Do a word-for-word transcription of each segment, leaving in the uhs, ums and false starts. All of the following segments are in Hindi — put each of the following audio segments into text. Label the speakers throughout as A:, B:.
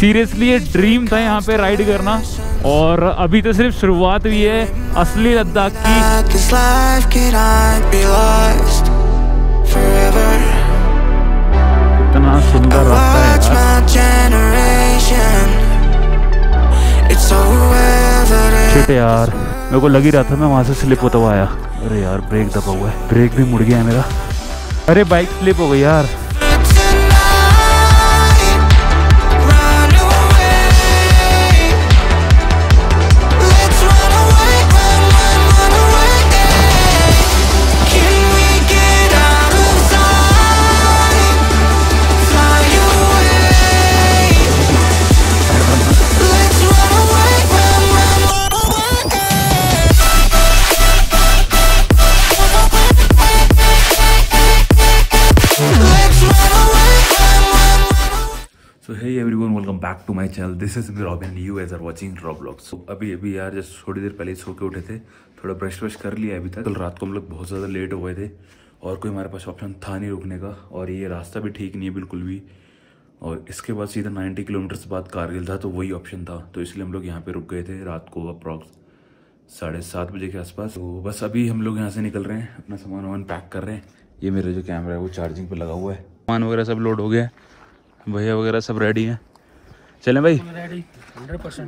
A: सीरियसली ये ड्रीम था यहाँ पे राइड करना, और अभी तो सिर्फ शुरुआत हुई है असली लद्दाख की। कितना सुंदर रास्ता है शिट यार, मेरे को लग ही रहा था मैं वहाँ से स्लिप होता हुआ आया। अरे यार ब्रेक दबा हुआ है, ब्रेक भी मुड़ गया है मेरा। अरे बाइक स्लिप हो गई यार।
B: So hey everyone, welcome back to my channel. This is me Robin. You guys are watching Roblox. So अभी अभी यार जस्ट थोड़ी देर पहले सो के उठे थे, थोड़ा ब्रश व्रश कर लिया अभी तक। कल रात को हम लोग बहुत ज़्यादा लेट हो गए थे और कोई हमारे पास ऑप्शन था नहीं रुकने का, और ये रास्ता भी ठीक नहीं है बिल्कुल भी। और इसके बाद सीधा नाइन्टी किलोमीटर्स बाद कारगिल था, तो वही ऑप्शन था, तो इसलिए हम लोग यहाँ पे रुक गए थे रात को अप्रॉक्स साढ़े सात बजे के आसपास। तो बस अभी हम लोग यहाँ से निकल रहे हैं, अपना सामान वामान पैक कर रहे हैं। ये मेरा जो कैमरा है वो चार्जिंग पर लगा हुआ है, सामान वगैरह सब लोड हो गया, भैया वगैरह सब रेडी हैं। चलें भाई?
C: Ready hundred percent.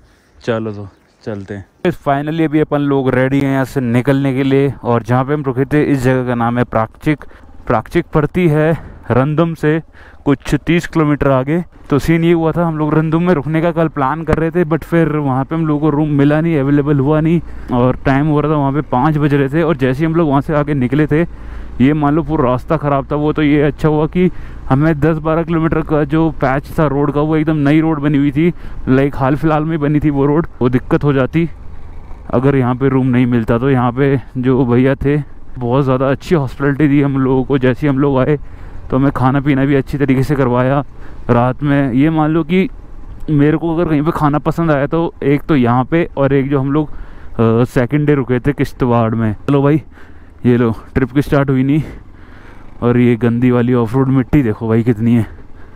A: चलो तो चलते हैं। फाइनली अभी अपन लोग रेडी हैं यहाँ से निकलने के लिए, और जहाँ पे हम रुके थे इस जगह का नाम है प्राकचिक। प्राकचिक पड़ती है रंदम से कुछ तीस किलोमीटर आगे। तो सीन ये हुआ था, हम लोग रंदम में रुकने का कल प्लान कर रहे थे, बट फिर वहाँ पे हम लोगों को रूम मिला नहीं, अवेलेबल हुआ नहीं, और टाइम हो रहा था वहाँ पे पाँच बज रहे थे। और जैसे ही हम लोग वहाँ से आगे निकले थे, ये मान लो पूरा रास्ता ख़राब था। वो तो ये अच्छा हुआ कि हमें दस बारह किलोमीटर का जो पैच था रोड का, वो एकदम नई रोड बनी हुई थी, लाइक हाल फिलहाल में बनी थी वो रोड। वो दिक्कत हो जाती अगर यहाँ पे रूम नहीं मिलता। तो यहाँ पे जो भैया थे बहुत ज़्यादा अच्छी हॉस्पिटलिटी दी हम लोगों को। जैसे ही हम लोग आए तो हमें खाना पीना भी अच्छी तरीके से करवाया रात में। ये मान लो कि मेरे को अगर कहीं पे खाना पसंद आया तो एक तो यहाँ पे, और एक जो हम लोग सेकेंड डे रुके थे किश्तवाड़ में। चलो भाई, ये लो ट्रिप की स्टार्ट हुई नहीं, और ये गंदी वाली ऑफ रोड मिट्टी देखो भाई कितनी है।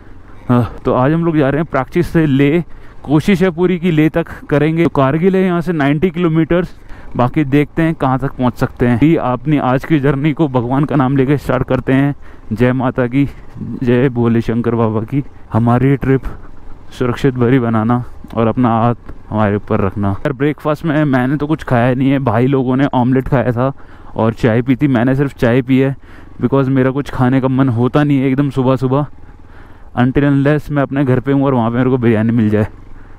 A: आ, तो आज हम लोग जा रहे हैं प्रैक्टिस से ले। कोशिश है पूरी की ले तक करेंगे। तो कारगिल है यहाँ से नाइन्टी किलोमीटर्स, बाकी देखते हैं कहाँ तक पहुँच सकते हैं। ये अपनी आज की जर्नी को भगवान का नाम लेकर स्टार्ट करते हैं। जय माता की, जय भोले शंकर बाबा की। हमारी ट्रिप सुरक्षित भरी बनाना और अपना हाथ हमारे ऊपर रखना। यार ब्रेकफास्ट में मैंने तो कुछ खाया नहीं है, भाई लोगों ने ऑमलेट खाया था और चाय पी थी। मैंने सिर्फ चाय पी है, बिकॉज मेरा कुछ खाने का मन होता नहीं है एकदम सुबह सुबह, अनटिल अनलेस मैं अपने घर पे हूँ और वहाँ पे मेरे को बिरयानी मिल जाए।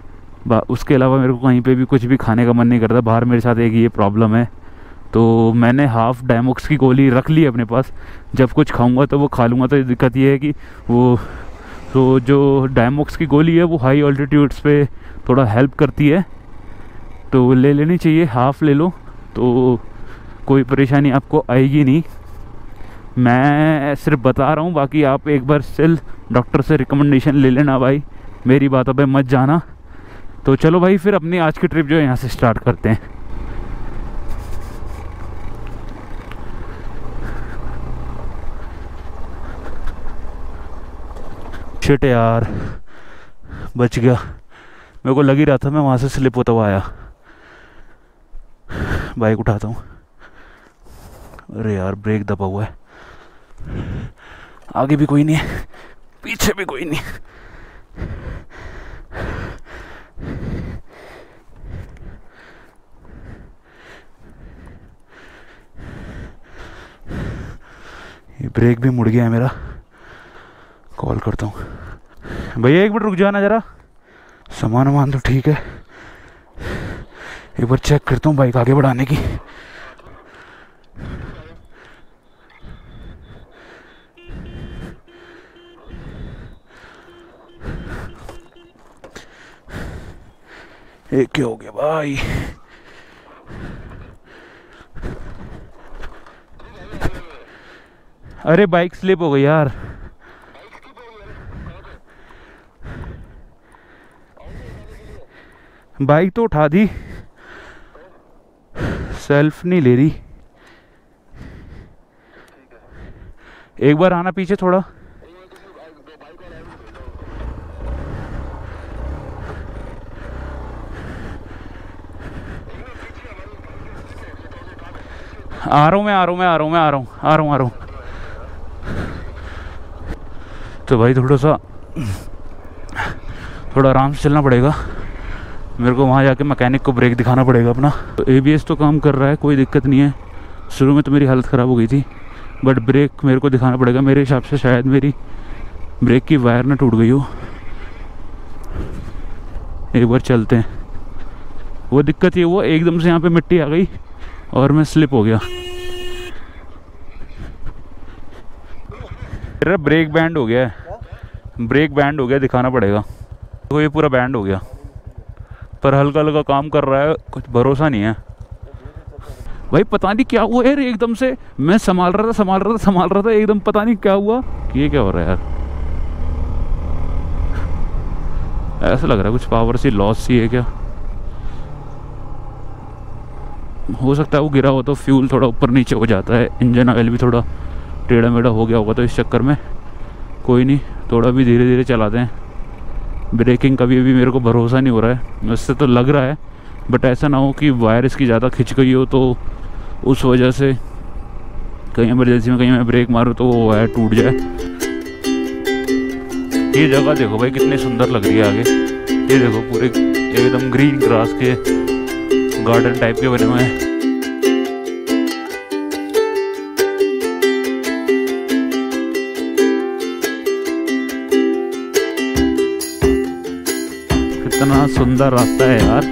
A: उसके अलावा मेरे को कहीं पे भी कुछ भी खाने का मन नहीं करता। बाहर मेरे साथ एक ये प्रॉब्लम है, तो मैंने हाफ डायमोक्स की गोली रख ली अपने पास, जब कुछ खाऊंगा तो वो खा लूँगा। तो दिक्कत ये है कि वो तो जो डायमोक्स की गोली है वो हाई ऑल्टीट्यूड्स पे थोड़ा हेल्प करती है, तो ले लेनी चाहिए। हाफ ले लो तो कोई परेशानी आपको आएगी नहीं। मैं सिर्फ बता रहा हूँ, बाकी आप एक बार स्टिल डॉक्टर से रिकमेंडेशन ले लेना भाई, मेरी बातों पे मत जाना। तो चलो भाई, फिर अपनी आज की ट्रिप जो है यहाँ से स्टार्ट करते हैं। शिट यार, बच गया। मेरे को लग ही रहा था मैं वहाँ से स्लिप होता हुआ आया। बाइक उठाता हूँ। अरे यार ब्रेक दबा हुआ है, आगे भी कोई नहीं है, पीछे भी कोई नहीं। ये ब्रेक भी मुड़ गया है मेरा। कॉल करता हूँ। भैया एक मिनट रुक जाना ज़रा, सामान वामान तो ठीक है, एक बार चेक करता हूँ बाइक आगे बढ़ाने की। एक क्या हो गया भाई? अरे बाइक स्लिप हो गई यार। बाइक तो उठा दी, सेल्फ नहीं ले रही। एक बार आना पीछे थोड़ा। आ रहा हूँ मैं आ रहा हूँ मैं आ रहा हूँ मैं आ रहा हूँ आ रहा हूँ आ रहा हूँ। तो भाई थोड़ा सा थोड़ा आराम से चलना पड़ेगा मेरे को। वहाँ जाके मैकेनिक को ब्रेक दिखाना पड़ेगा अपना। तो एबीएस तो काम कर रहा है, कोई दिक्कत नहीं है। शुरू में तो मेरी हालत ख़राब हो गई थी, बट ब्रेक मेरे को दिखाना पड़ेगा। मेरे हिसाब से शायद मेरी ब्रेक की वायर ना टूट गई हो। एक बार चलते हैं। वो दिक्कत ये हुआ एकदम से यहाँ पे मिट्टी आ गई और मैं स्लिप हो गया। मेरा ब्रेक बैंड हो गया है, ब्रेक बैंड हो गया, दिखाना पड़ेगा। तो ये पूरा बैंड हो गया, पर हल्का हल्का काम कर रहा है, कुछ भरोसा नहीं है भाई। पता नहीं क्या हुआ यार, एकदम से मैं संभाल रहा था संभाल रहा था संभाल रहा था एकदम पता नहीं क्या हुआ। ये क्या हो रहा है यार, ऐसा लग रहा है कुछ पावर सी लॉस सी है क्या। हो सकता है वो गिरा हो तो फ्यूल थोड़ा ऊपर नीचे हो जाता है, इंजन ऑयल भी थोड़ा टेढ़ा मेढ़ा हो गया होगा, तो इस चक्कर में। कोई नहीं, थोड़ा भी धीरे धीरे चलाते हैं। ब्रेकिंग का भी अभी मेरे को भरोसा नहीं हो रहा है, उससे तो लग रहा है, बट ऐसा ना हो कि वायर इसकी ज़्यादा खिंच गई हो तो उस वजह से कहीं इमरजेंसी में कहीं मैं ब्रेक मारूँ तो वो वायर टूट जाए। ये जगह देखो भाई कितनी सुंदर लग रही है आगे। ये देखो पूरे एकदम ग्रीन ग्रास के गार्डन टाइप के बने हुए हैं। कितना सुंदर रास्ता है यार।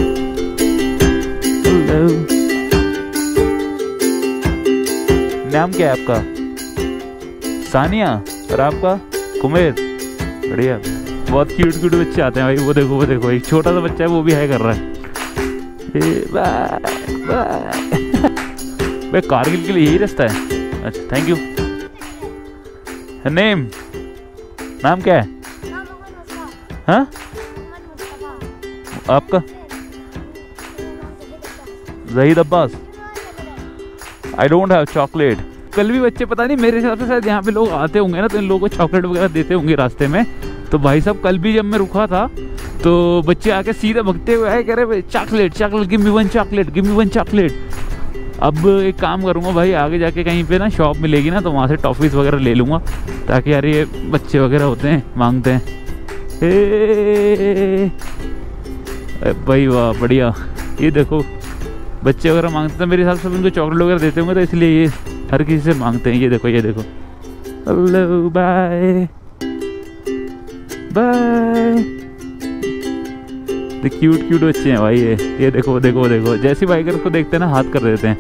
A: नाम क्या है आपका? सानिया। और आपका? कुमेर। बढ़िया, बहुत क्यूट क्यूट बच्चे आते हैं भाई। वो देखो वो देखो एक छोटा सा बच्चा है, वो भी हाई कर रहा है। Bye bye. कारगिल के लिए यही रास्ता है? अच्छा थैंक यू। नेम, नाम क्या है? हाँ आपका? Zahid Abbas. I don't have chocolate. कल भी बच्चे पता नहीं मेरे हिसाब से शायद यहाँ पे लोग आते होंगे ना, तो इन लोगों को चॉकलेट वगैरह देते होंगे रास्ते में। तो भाई साहब कल भी जब मैं रुका था तो बच्चे आके सीधे भगते हुए आए, कह रहे chocolate chocolate, give me one chocolate, give me one chocolate. अब एक काम करूँगा भाई, आगे जाके कहीं पे ना शॉप मिलेगी ना तो वहाँ से टॉफ़ीज़ वगैरह ले लूँगा, ताकि यार ये बच्चे वगैरह होते हैं मांगते हैं। ए भाई वाह बढ़िया। ये देखो बच्चे वगैरह मांगते हैं, मेरे हिसाब से उनको चॉकलेट वगैरह देते होंगे तो इसलिए ये हर किसी से मांगते हैं। ये देखो ये देखो। Hello bye bye. Cute cute बच्चे हैं भाई ये। ये देखो देखो देखो, जैसे बाइकर को देखते हैं ना हाथ कर देते हैं।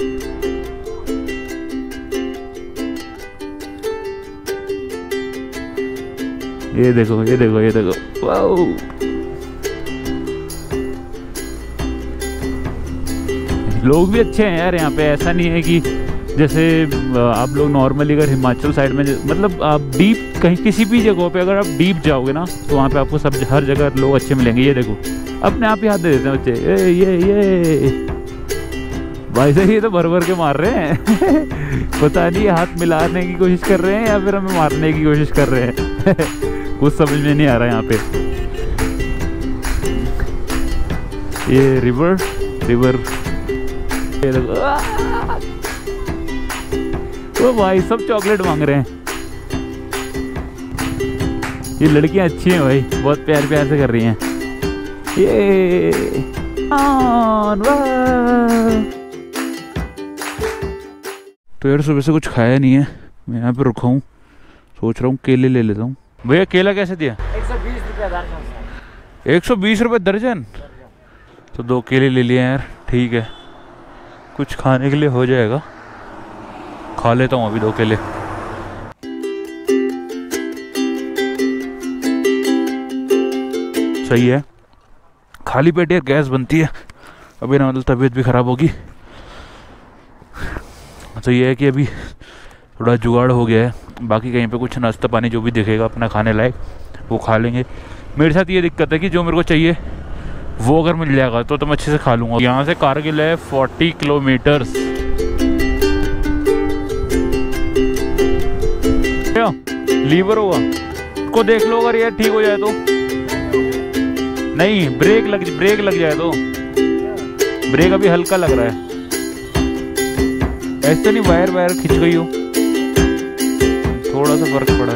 A: ये देखो ये देखो ये देखो, वाओ। लोग भी अच्छे हैं यार यहाँ पे। ऐसा नहीं है कि जैसे आप लोग नॉर्मली अगर हिमाचल साइड में मतलब आप डीप कहीं किसी भी जगह पे अगर आप डीप जाओगे ना तो वहाँ पे आपको सब हर जगह लोग अच्छे मिलेंगे। ये देखो अपने आप ही हाथ दे देते हैं बच्चे। ए, ये ये भाई साहब ये तो भर भर के मार रहे हैं। पता नहीं हाथ मिलाने की कोशिश कर रहे हैं या फिर हमें मारने की कोशिश कर रहे हैं। कुछ समझ में नहीं आ रहा है यहाँ पे। ये रिवर रिवर ये देखो। ओ भाई सब चॉकलेट मांग रहे हैं। ये लड़कियां अच्छी हैं भाई, बहुत प्यार प्यार से कर रही हैं। ये ऑन तो यार सुबह से कुछ खाया नहीं है, मैं यहाँ पे रुका हूँ, सोच रहा हूँ केले ले लेता हूँ। भैया केला कैसे दिया?
C: एक सौ बीस रुपये दर्जन।
A: एक सौ बीस रुपये दर्जन? तो दो केले ले लिए यार, ठीक है, कुछ खाने के लिए हो जाएगा। खा लेता हूँ अभी दो केले। सही है, खाली पेट यार गैस बनती है, अभी ना मतलब तबीयत भी ख़राब होगी। तो ये है कि अभी थोड़ा जुगाड़ हो गया है, बाकी कहीं पे कुछ नाश्ता पानी जो भी दिखेगा अपना खाने लायक वो खा लेंगे। मेरे साथ ये दिक्कत है कि जो मेरे को चाहिए वो अगर मिल जाएगा तो, तो मैं अच्छे से खा लूँगा। यहाँ से कारगिल है चालीस किलोमीटर्स। लीवर होगा को देख लो, अगर ये ठीक हो जाए तो। नहीं ब्रेक लग ब्रेक लग जाए तो। ब्रेक अभी हल्का लग रहा है, ऐसा नहीं वायर वायर खिंच गई हो, थोड़ा सा फर्क पड़ा।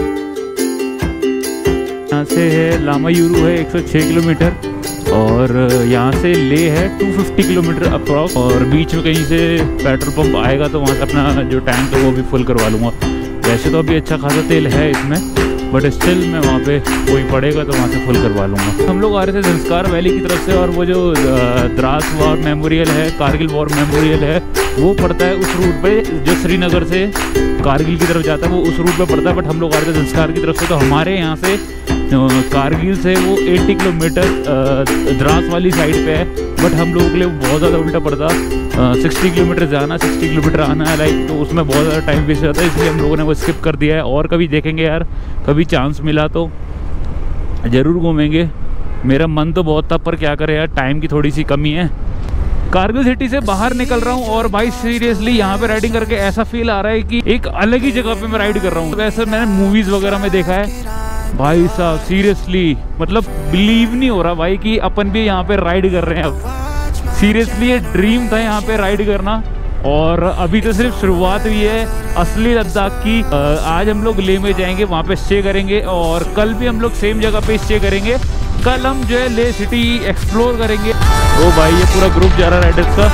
A: यहाँ से है लामायुरू है एक सौ छह किलोमीटर, और यहाँ से ले है दो सौ पचास किलोमीटर अप्रॉक्स, और बीच में कहीं से पेट्रोल पंप आएगा तो वहाँ से अपना जो टैंक है वो भी फुल करवा लूँगा। वैसे तो अभी अच्छा खासा तेल है इसमें, बट स्टिल मैं वहाँ पे कोई पड़ेगा तो वहाँ से फुल करवा लूँगा। हम लोग आ रहे थे संस्कार वैली की तरफ से, और वो जो द्रास वॉर मेमोरियल है, कारगिल वॉर मेमोरियल है, वो पड़ता है उस रूट पे जो श्रीनगर से कारगिल की तरफ जाता है, वो उस रूट पे पड़ता है। बट हम लोग आ रहे थे संस्कार की तरफ से, तो हमारे यहाँ से कारगिल से वो अस्सी किलोमीटर द्रास वाली साइड पे है, बट हम लोगों के लिए बहुत ज़्यादा उल्टा पड़ता, साठ किलोमीटर जाना साठ किलोमीटर आना है लाइक, तो उसमें बहुत ज़्यादा टाइम वेस्ट जाता है, इसलिए हम लोगों ने वो स्किप कर दिया है। और कभी देखेंगे यार, कभी चांस मिला तो ज़रूर घूमेंगे। मेरा मन तो बहुत था, पर क्या करें यार, टाइम की थोड़ी सी कमी है। कारगिल सिटी से बाहर निकल रहा हूँ, और भाई सीरियसली यहाँ पे राइडिंग करके ऐसा फील आ रहा है कि एक अलग ही जगह पे मैं राइड कर रहा हूँ। वैसे मैंने मूवीज़ वगैरह में देखा है भाई साहब, सीरियसली मतलब बिलीव नहीं हो रहा भाई कि अपन भी यहाँ पे राइड कर रहे हैं। अब सीरियसली ये ड्रीम था यहाँ पे राइड करना, और अभी तो सिर्फ शुरुआत हुई है असली लद्दाख की। आज हम लोग लेह में जाएंगे, वहाँ पे स्टे करेंगे, और कल भी हम लोग सेम जगह पे स्टे करेंगे। कल हम जो है लेह सिटी एक्सप्लोर करेंगे। ओ भाई ये पूरा ग्रुप जा रहा है राइडर्स का।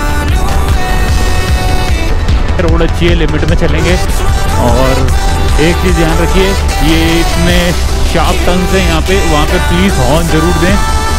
A: रोड अच्छी है, लिमिट में चलेंगे, और एक चीज़ ध्यान रखिए, ये इतने शार्प टर्न्स है यहाँ पे, वहाँ पे प्लीज़ हॉर्न जरूर दें।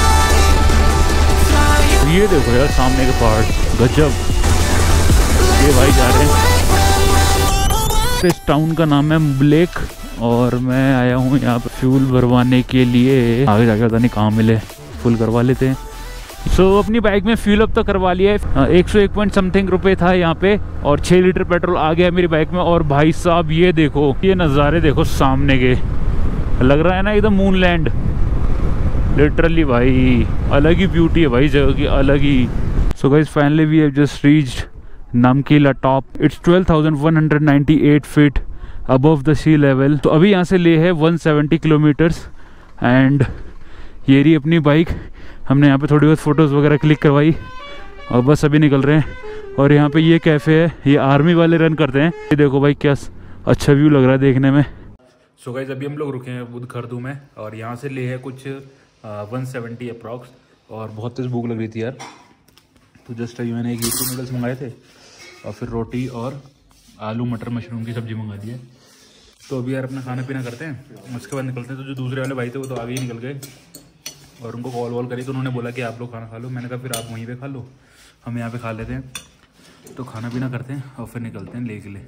A: ये देखो यार सामने के पहाड़, गजब। ये भाई जा रहे हैं। इस टाउन का नाम है ब्लेक, और मैं आया हूँ यहाँ पे फ्यूल भरवाने के लिए। आगे जाके पता नहीं कहाँ मिले, फुल करवा लेते हैं। सो so, अपनी बाइक में फ्यूल अप तो करवा लिया है, एक सौ एक पॉइंट समथिंग रुपये था यहाँ पे, और छः लीटर पेट्रोल आ गया मेरी बाइक में। और भाई साहब ये देखो, ये नज़ारे देखो सामने के, लग रहा है ना एकदम मूनलैंड, लिटरली भाई अलग ही ब्यूटी है भाई जगह की, अलग ही। So guys finally we have just reached Namkila top. It's twelve thousand one hundred ninety eight feet above the sea level. तो अभी यहाँ से ले है एक सौ सत्तर किलोमीटर्स, एंड ये रही अपनी बाइक। हमने यहाँ पे थोड़ी बहुत फ़ोटोज़ वगैरह क्लिक करवाई, और बस अभी निकल रहे हैं। और यहाँ पे ये कैफ़े है, ये आर्मी वाले रन करते हैं। ये देखो भाई क्या अच्छा व्यू लग रहा है देखने में। सो गाइस अभी हम लोग रुके हैं बुद्ध खरदू में, और यहाँ से ले है कुछ वन सेवेंटी अप्रॉक्स, और बहुत तेज़ भूख लग रही थी यार, तो जस्ट अभी मैंने एक यूट्यूब नूडल्स मंगाए थे, और फिर रोटी और आलू मटर मशरूम की सब्ज़ी मंगा दी है। तो अभी यार अपना खाना पीना करते हैं, उसके बाद निकलते हैं। तो जो दूसरे वाले भाई थे वो तो आगे ही निकल गए, और उनको कॉल वॉल करी तो उन्होंने बोला कि आप लोग खाना खा लो। मैंने कहा फिर आप वहीं पे खा लो, हम यहाँ पे खा लेते हैं। तो खाना पीना करते हैं और फिर निकलते हैं ले के लिए।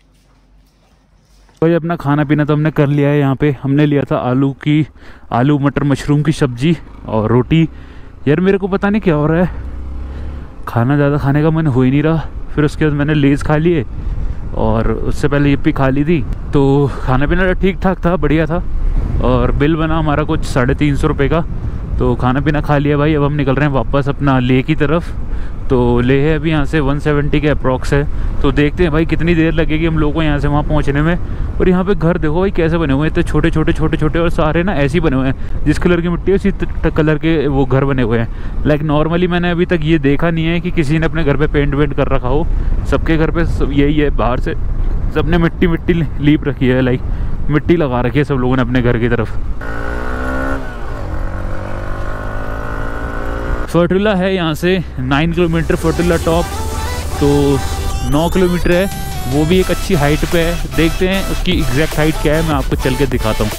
A: भाई अपना खाना पीना तो हमने कर लिया है। यहाँ पे हमने लिया था आलू की आलू मटर मशरूम की सब्जी और रोटी। यार मेरे को पता नहीं क्या हो रहा है, खाना ज़्यादा खाने का मन हो ही नहीं रहा। फिर उसके बाद मैंने लेज़ खा लिए, और उससे पहले ये भी खा ली थी। तो खाना पीना ठीक ठाक था, बढ़िया था, और बिल बना हमारा कुछ साढ़े तीन सौ रुपये का। तो खाना पीना खा लिया भाई। अब हम निकल रहे हैं वापस अपना लेह की तरफ। तो लेह है अभी यहाँ से एक सौ सत्तर के अप्रॉक्स है, तो देखते हैं भाई कितनी देर लगेगी हम लोगों को यहाँ से वहाँ पहुँचने में। और यहाँ पे घर देखो भाई कैसे बने हुए हैं, इतने छोटे छोटे छोटे छोटे और सारे ना ऐसे ही बने हुए हैं, जिस कलर की मिट्टी है उसी कलर के वो घर बने हुए हैं। लाइक नॉर्मली मैंने अभी तक ये देखा नहीं है कि किसी ने अपने घर पे पेंट वेंट कर रखा हो। सबके घर पे सब यही है, बाहर से सबने मिट्टी मिट्टी लीप रखी है, लाइक मिट्टी लगा रखी है सब लोगों ने अपने घर की तरफ। फर्टुला है यहाँ से नाइन किलोमीटर फर्टुला टॉप, तो नौ किलोमीटर है, वो भी एक अच्छी हाइट पे है। देखते हैं उसकी एग्जैक्ट हाइट क्या है, मैं आपको चल के दिखाता हूँ।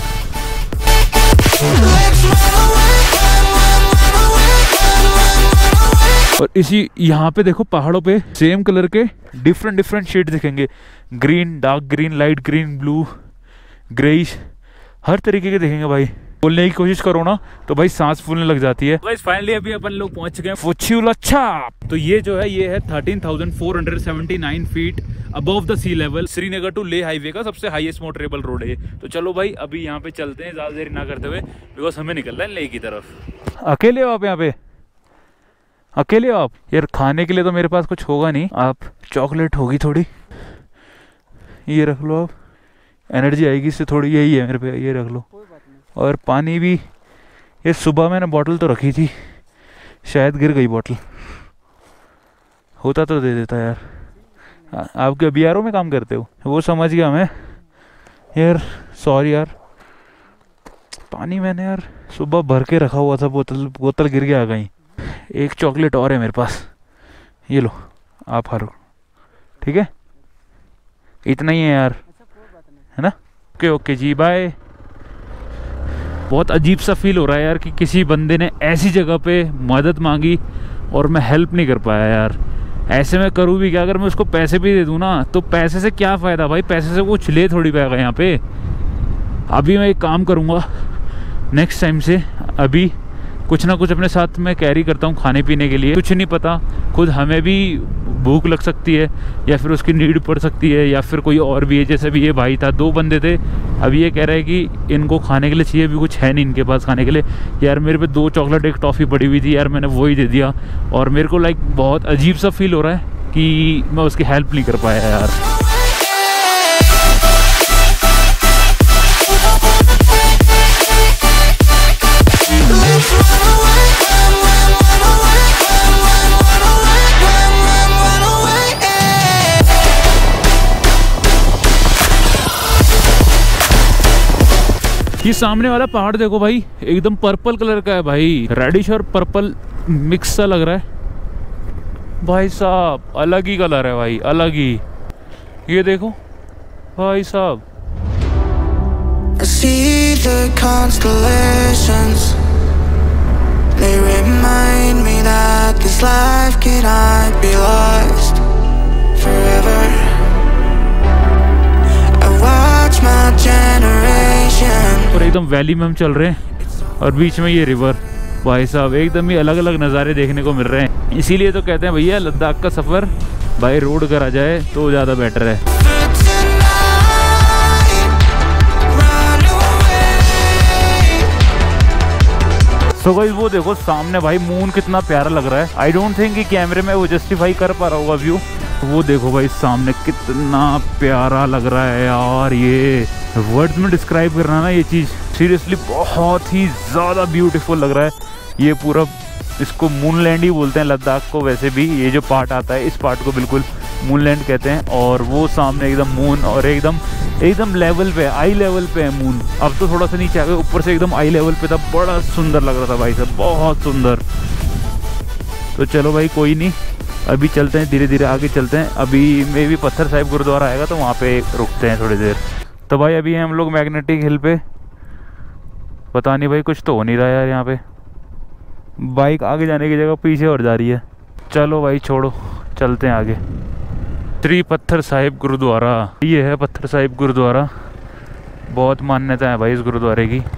A: और इसी यहाँ पे देखो पहाड़ों पे सेम कलर के डिफरेंट डिफरेंट शेड दिखेंगे, green, dark green, light green, blue, greyish, हर तरीके के दिखेंगे भाई। बोलने की कोशिश करो ना तो भाई सांस फूलने लग जाती है। गाइस फाइनली अभी अपन लोग पहुंच चुके हैं फोचीउला छाप। तो ये जो है ये है thirteen thousand four hundred seventy nine feet above the sea level. Srinagar to Leh highway का सबसे हाईएस्ट मोटरेबल रोड है। तो चलो भाई अभी यहाँ पे चलते हैं ज्यादा देरी ना करते हुए, बिकॉज हमें निकलना है लेह की तरफ। अकेले हो आप यहाँ पे? अकेले हो आप? यार खाने के लिए तो मेरे पास कुछ होगा नहीं, आप चॉकलेट होगी थोड़ी, ये रख लो, आप एनर्जी आएगी इससे थोड़ी, यही है मेरे पे, ये रख लो। और पानी भी, ये सुबह मैंने बॉटल तो रखी थी, शायद गिर गई बॉटल, होता तो दे देता यार, आप क्या बी आर ओ में काम करते हो? वो समझ गया मैं यार, सॉरी यार। पानी मैंने यार सुबह भर के रखा हुआ था, बोतल बोतल गिर गया कहीं। एक चॉकलेट और है मेरे पास, ये लो आप हारो, ठीक है? इतना ही है यार, है ना? Okay okay ji, bye. बहुत अजीब सा फील हो रहा है यार कि किसी बंदे ने ऐसी जगह पे मदद मांगी और मैं हेल्प नहीं कर पाया यार। ऐसे में करूँ भी क्या? अगर मैं उसको पैसे भी दे दूँ ना तो पैसे से क्या फ़ायदा भाई, पैसे से वो ले थोड़ी पाएगा यहाँ पे। अभी मैं एक काम करूँगा नेक्स्ट टाइम से, अभी कुछ ना कुछ अपने साथ में कैरी करता हूँ खाने पीने के लिए। कुछ नहीं पता, खुद हमें भी भूख लग सकती है या फिर उसकी नीड पड़ सकती है या फिर कोई और भी है। जैसे भी ये भाई था, दो बंदे थे, अभी ये कह रहा है कि इनको खाने के लिए चाहिए, भी कुछ है नहीं इनके पास खाने के लिए। यार मेरे पे दो चॉकलेट एक टॉफ़ी पड़ी हुई थी यार, मैंने वही दे दिया और मेरे को लाइक बहुत अजीब सा फील हो रहा है कि मैं उसकी हेल्प नहीं कर पाया यार। ये सामने वाला पहाड़ देखो भाई, एकदम पर्पल कलर का है भाई, रेडिश और पर्पल मिक्स सा लग रहा है भाई साहब। अलग ही कलर है भाई, अलग ही। ये देखो भाई साहब। और एकदम वैली में हम चल रहे हैं और बीच में ये रिवर भाई साहब, एकदम ही अलग अलग नज़ारे देखने को मिल रहे हैं। इसीलिए तो कहते हैं भैया लद्दाख का सफ़र बाई रोड करा जाए तो ज़्यादा बेटर है। तो गाइस वो देखो सामने भाई मून कितना प्यारा लग रहा है। आई डोंट थिंक कि कैमरे में वो जस्टिफाई कर पा रहा होगा व्यू। वो देखो भाई सामने कितना प्यारा लग रहा है यार, ये वर्ड्स में डिस्क्राइब करना ना ये चीज़ सीरियसली बहुत ही ज़्यादा ब्यूटीफुल लग रहा है। ये पूरा इसको मूनलैंड ही बोलते हैं लद्दाख को, वैसे भी ये जो पार्ट आता है इस पार्ट को बिल्कुल मूनलैंड कहते हैं। और वो सामने एकदम मून और एकदम एकदम लेवल पे, आई लेवल पे है मून। अब तो थोड़ा सा नीचे आ गया, ऊपर से एकदम आई लेवल पे था, बड़ा सुंदर लग रहा था भाई साहब, बहुत सुंदर। तो चलो भाई कोई नहीं, अभी चलते हैं धीरे धीरे आगे चलते हैं। अभी मे भी पत्थर साहिब गुरुद्वारा आएगा तो वहाँ पे रुकते हैं थोड़ी देर। तो भाई अभी हम लोग मैग्नेटिक हिल पे, पता नहीं भाई कुछ तो हो नहीं रहा यार यहाँ पे। बाइक आगे जाने की जगह पीछे और जा रही है। चलो भाई छोड़ो, चलते हैं आगे। श्री पत्थर साहिब गुरुद्वारा, ये है पत्थर साहिब गुरुद्वारा। बहुत मान्यता है भाई इस गुरुद्वारे की।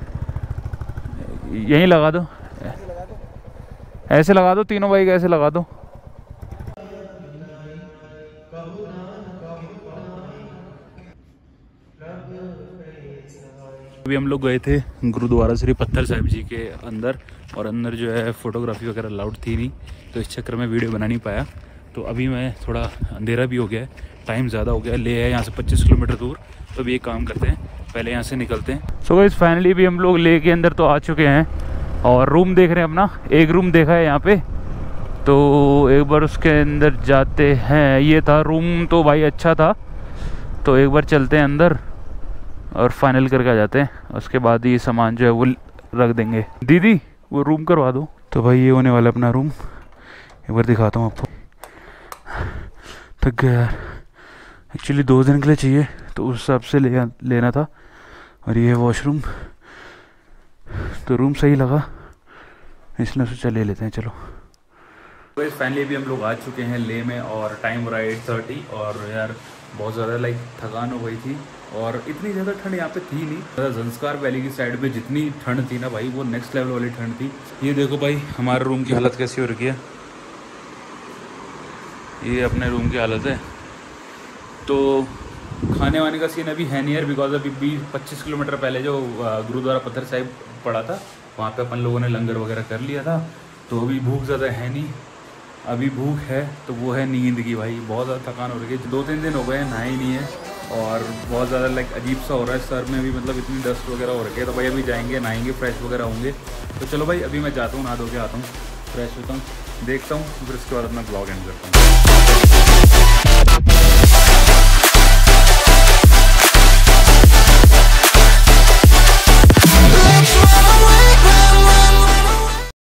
A: यहीं लगा दो, ऐसे लगा दो, तीनों बाइक ऐसे लगा दो। अभी हम लोग गए थे गुरुद्वारा श्री पत्थर साहिब जी के अंदर, और अंदर जो है फ़ोटोग्राफी वगैरह अलाउड थी नहीं, तो इस चक्कर में वीडियो बना नहीं पाया। तो अभी मैं थोड़ा अंधेरा भी हो गया है, टाइम ज़्यादा हो गया, ले है यहाँ से पच्चीस किलोमीटर दूर। तो अभी एक काम करते हैं, पहले यहाँ से निकलते हैं। सो गाइस फाइनली भी हम लोग ले के अंदर तो आ चुके हैं और रूम देख रहे हैं अपना। एक रूम देखा है यहाँ पे, तो एक बार उसके अंदर जाते हैं। ये था रूम, तो भाई अच्छा था, तो एक बार चलते हैं अंदर और फाइनल करके आ जाते हैं। उसके बाद ये सामान जो है वो रख देंगे। दीदी वो रूम करवा दो। तो भाई ये होने वाला अपना रूम, एक बार दिखाता हूँ आपको। थक गया यार, एक्चुअली दो दिन के लिए चाहिए तो उस हिसाब से ले लेना था। और ये वॉशरूम, तो रूम सही लगा इसलिए सोचा ले लेते हैं। चलो तो फाइनली भी हम लोग आ चुके हैं ले में, और टाइम हो रहा है एट थर्टी। और यार बहुत ज़्यादा लाइक थकान हो गई थी, और इतनी ज़्यादा ठंड यहाँ पे थी नहीं। ज़ंस्कार वैली की साइड पे जितनी ठंड थी ना भाई, वो नेक्स्ट लेवल वाली ठंड थी। ये देखो भाई हमारे रूम की हालत कैसी हो रखी है, ये अपने रूम की हालत है। तो खाने वाने का सीन अभी है नहीं यार, बिकॉज अभी बीस पच्चीस किलोमीटर पहले जो गुरुद्वारा पत्थर साहिब पड़ा था, वहाँ पे अपन लोगों ने लंगर वगैरह कर लिया था। तो अभी भूख ज़्यादा है नहीं, अभी भूख है तो वो है नींद की भाई। बहुत ज़्यादा थकान हो रही है, दो तीन दिन हो गए हैं नहा ही नहीं है, और बहुत ज़्यादा लाइक अजीब सा हो रहा है सर में भी, मतलब इतनी डस्ट वगैरह हो रही है। तो भाई अभी जाएंगे नहाएंगे, फ्रेश वगैरह होंगे। तो चलो भाई अभी मैं जाता हूँ, नहा धो के आता हूँ, फ्रेश होता हूँ, देखता हूँ, फिर उसके बाद अपना ब्लॉग एंड करता हूँ।